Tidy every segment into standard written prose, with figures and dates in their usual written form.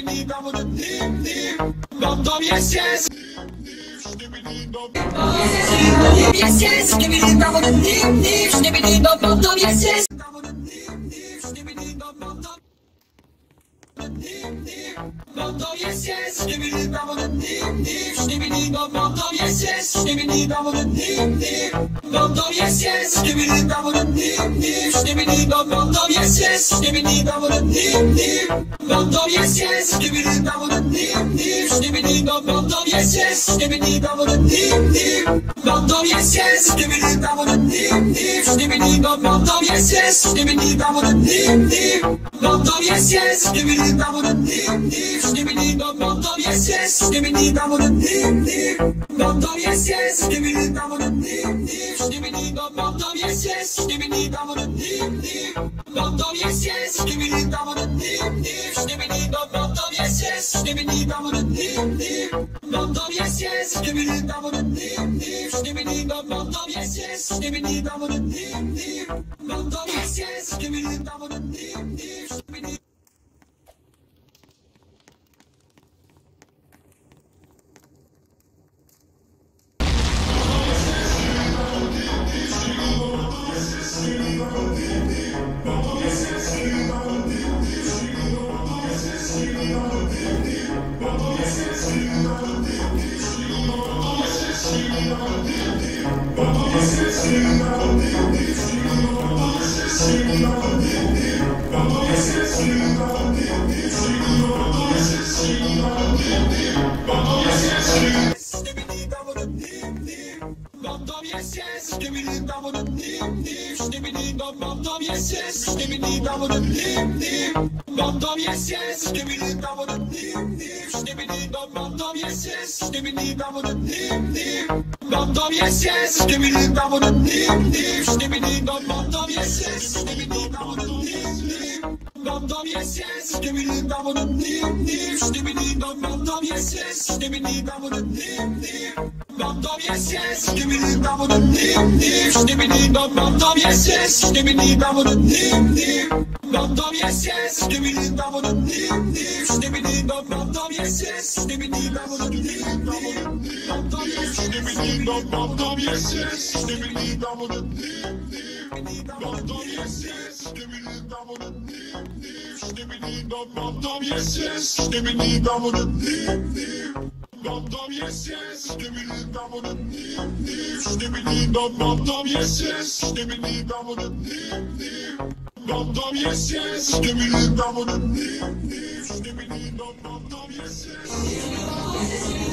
Dom dom yes yes. Yes yes. Dom dom yes yes. Dom dom yes yes, skibidi dom dom skibidi dom dom yes yes, skibidi dom dom yes yes, skibidi dom skibidi dom dom yes yes, skibidi dom dom yes yes, skibidi dom skibidi dom dom yes yes, skibidi dom dom yes yes, skibidi dom skibidi dom dom yes yes, skibidi dom yes yes, skibidi dom skibidi dom dom yes yes, skibidi dom dom yes yes, skibidi dom skibidi dom dom yes yes, skibidi dom dom yes yes, skibidi dom skibidi dom dom yes yes, skibidi dom dom yes yes, skibidi dom skibidi dom dom yes yes, skibidi dom dom yes yes, skibidi dom skibidi. Yes yes, skibidi dom skibidi dom dom yes yes, skibidi dom dom yes yes, skibidi dom skibidi dom dom yes yes, skibidi dom dom yes yes, skibidi dom skibidi dom dom yes yes, skibidi dom yes yes, skibidi dom skibidi dom dom yes yes, skibidi dom yes yes, skibidi dom skibidi dom dom yes yes, skibidi dom yes yes, skibidi dom skibidi dom dom yes yes, skibidi dom skibidi dom dom yes yes, skibidi dom yes yes, skibidi dom yes yes, skibidi dom dom yes yes, skibidi dom skibidi dom dom yes yes, skibidi dom dom yes yes, skibidi dom skibidi dom dom yes yes.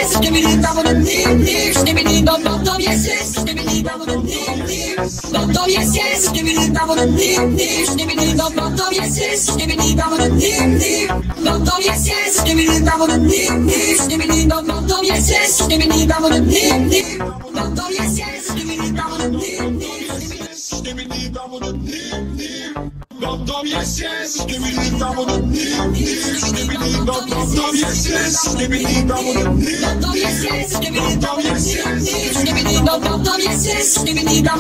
Yes, yes yes, skibbity bum dum dum dum, skibbity bum bum dum yes yes, skibbity bum dum dum dum yes yes, skibbity bum dum dum dum, skibbity bum bum dum yes yes, skibbity bum dum dum yes yes, skibbity bum dum skibbity bum dum bum dum yes yes, skibbity bum dum skibbity bum dum yes yes, skibbity bum dum yes yes, skibbity bum yes yes, skibbity bum dum yes yes, skibbity bum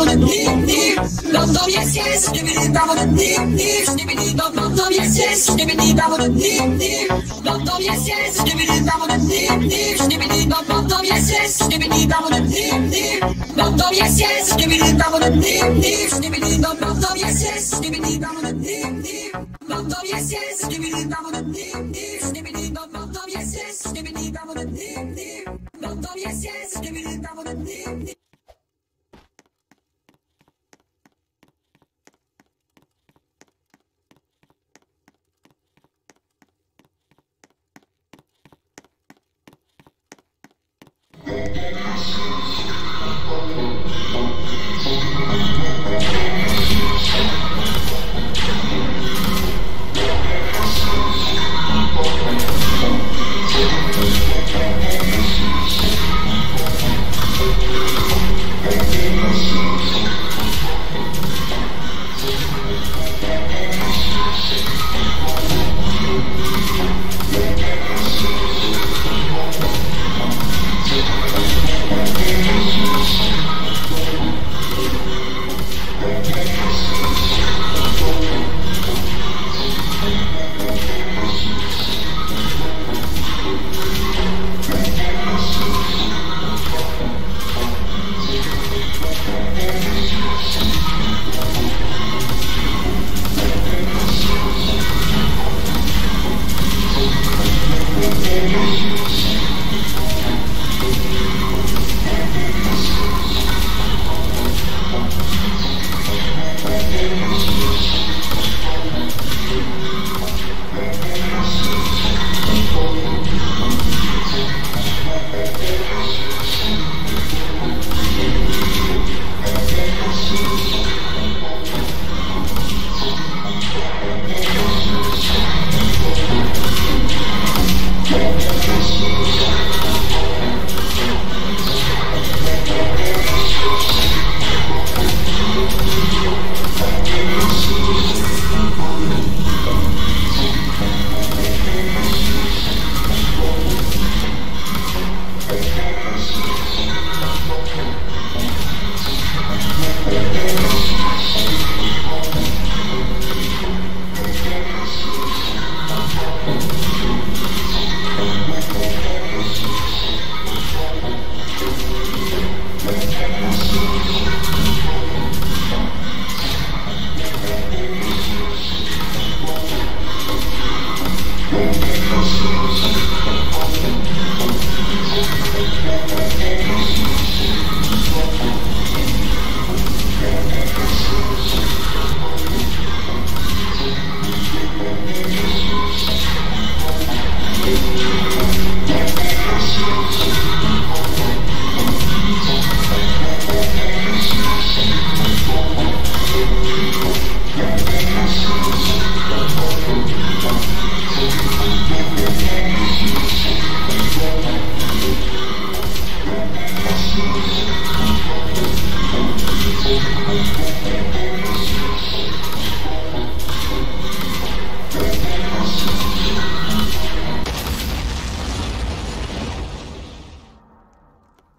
dum yes yes, skibbity bum dum skibbity bum dum yes yes, skibbity bum dum yes yes, skibbity bum dum skibbity bum dum yes yes, skibbity bum dum yes yes, skibbity bum dum skibbity bum dum yes yes, skibbity bum dum yes yes, skibbity bum dum skibbity bum dum yes yes, skibbity bum dum yes yes, skibbity bum dum.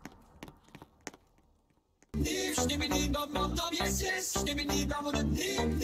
Skibbity bum bum dum yes yes, skibbity bum dum